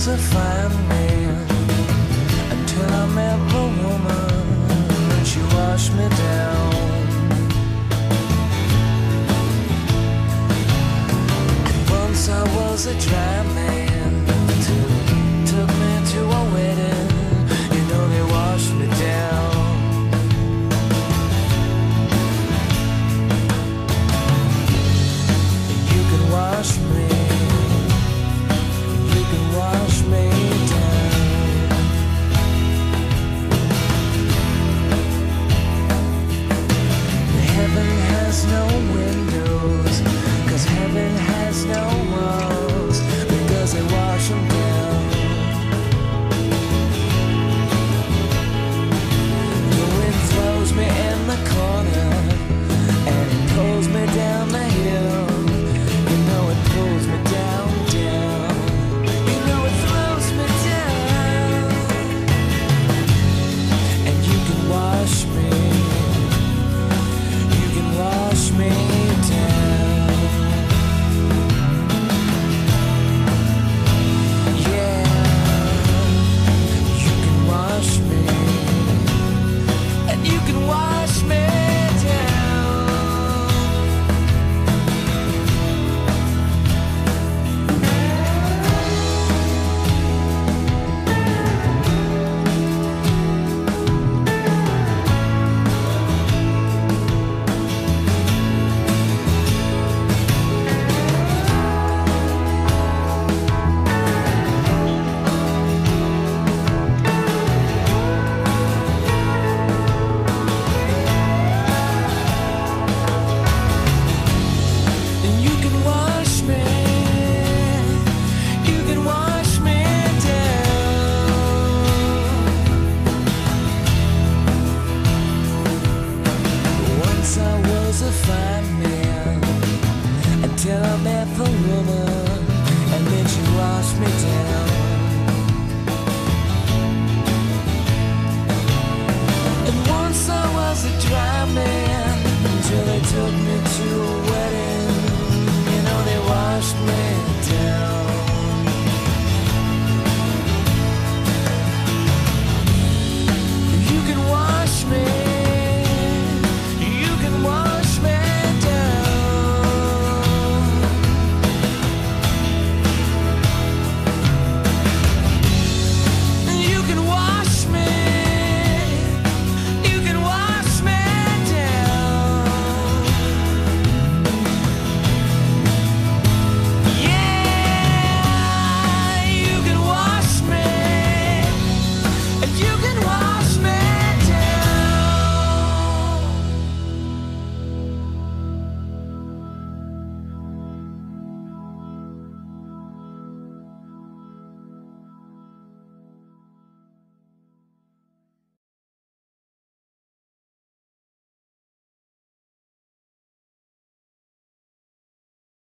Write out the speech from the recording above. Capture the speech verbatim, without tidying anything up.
was a fine man until I met the woman and she washed me down. And once I was a dry man till took me to a wedding. You know they washed me down. You can wash me. Wash me down. Heaven has no windows, 'cause heaven has no walls, because they wash them down. The wind throws me in the corner and it pulls me down the hill. You know it pulls me down, down. Wash me, you can wash me down. Yeah, you can wash me, and you can wash me a fine man until I met the woman